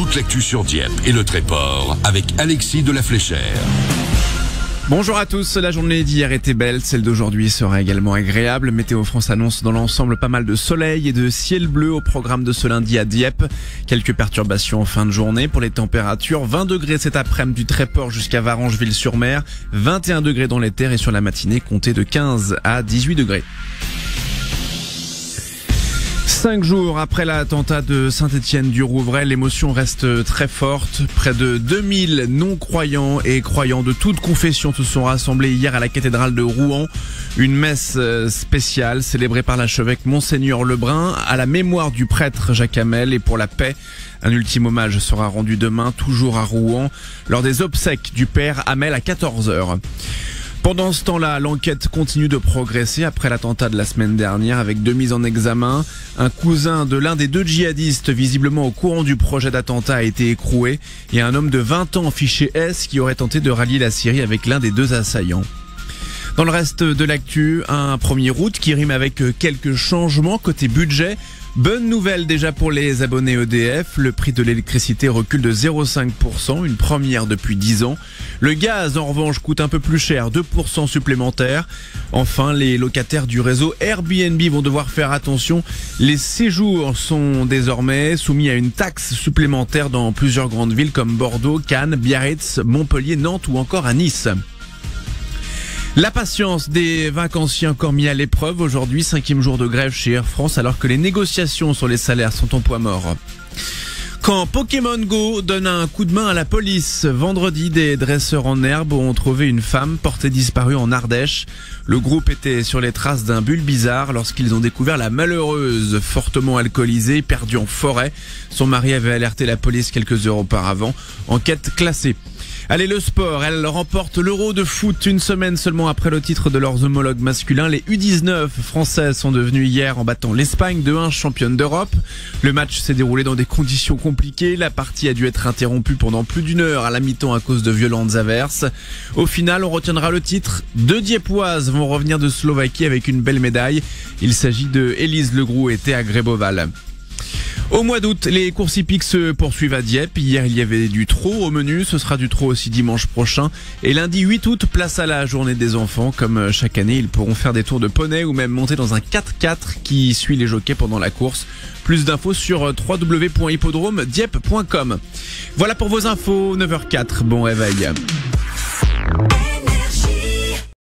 toute l'actu sur Dieppe et le Tréport avec Alexis de la Fléchère. Bonjour à tous, la journée d'hier était belle, celle d'aujourd'hui sera également agréable. Météo France annonce dans l'ensemble pas mal de soleil et de ciel bleu au programme de ce lundi à Dieppe. Quelques perturbations en fin de journée pour les températures. 20 degrés cet après-midi du Tréport jusqu'à Varangeville-sur-Mer. 21 degrés dans les terres et sur la matinée, comptez de 15 à 18 degrés. 5 jours après l'attentat de Saint-Étienne-du-Rouvray, l'émotion reste très forte. Près de 2000 non-croyants et croyants de toute confession se sont rassemblés hier à la cathédrale de Rouen. Une messe spéciale célébrée par l'archevêque Monseigneur Lebrun à la mémoire du prêtre Jacques Hamel et pour la paix. Un ultime hommage sera rendu demain, toujours à Rouen, lors des obsèques du père Hamel à 14h. Pendant ce temps-là, l'enquête continue de progresser après l'attentat de la semaine dernière avec 2 mises en examen. Un cousin de l'un des 2 djihadistes visiblement au courant du projet d'attentat a été écroué et un homme de 20 ans fiché S qui aurait tenté de rallier la Syrie avec l'un des 2 assaillants. Dans le reste de l'actu, un premier août qui rime avec quelques changements côté budget. Bonne nouvelle déjà pour les abonnés EDF, le prix de l'électricité recule de 0,5%, une première depuis 10 ans. Le gaz en revanche coûte un peu plus cher, 2% supplémentaires. Enfin, les locataires du réseau Airbnb vont devoir faire attention. Les séjours sont désormais soumis à une taxe supplémentaire dans plusieurs grandes villes comme Bordeaux, Cannes, Biarritz, Montpellier, Nantes ou encore à Nice. La patience des vacanciers encore mis à l'épreuve aujourd'hui, 5e jour de grève chez Air France alors que les négociations sur les salaires sont en poids mort. Quand Pokémon Go donne un coup de main à la police, vendredi, des dresseurs en herbe ont trouvé une femme portée disparue en Ardèche. Le groupe était sur les traces d'un Bulbizarre lorsqu'ils ont découvert la malheureuse, fortement alcoolisée, perdue en forêt. Son mari avait alerté la police quelques heures auparavant. Enquête classée. Allez, le sport, elle remporte l'Euro de foot une semaine seulement après le titre de leurs homologues masculins. Les U19 françaises sont devenues hier en battant l'Espagne 2-1 championne d'Europe. Le match s'est déroulé dans des conditions compliquées. La partie a dû être interrompue pendant plus d'1 heure à la mi-temps à cause de violentes averses. Au final, on retiendra le titre. 2 Dieppoises vont revenir de Slovaquie avec une belle médaille. Il s'agit de Élise Legroux et Théa Gréboval. Au mois d'août, les courses hippiques se poursuivent à Dieppe. Hier, il y avait du trot au menu. Ce sera du trot aussi dimanche prochain. Et lundi 8 août, place à la journée des enfants. Comme chaque année, ils pourront faire des tours de poney ou même monter dans un 4x4 qui suit les jockeys pendant la course. Plus d'infos sur www.hippodromedieppe.com. Voilà pour vos infos, 9h04. Bon réveil.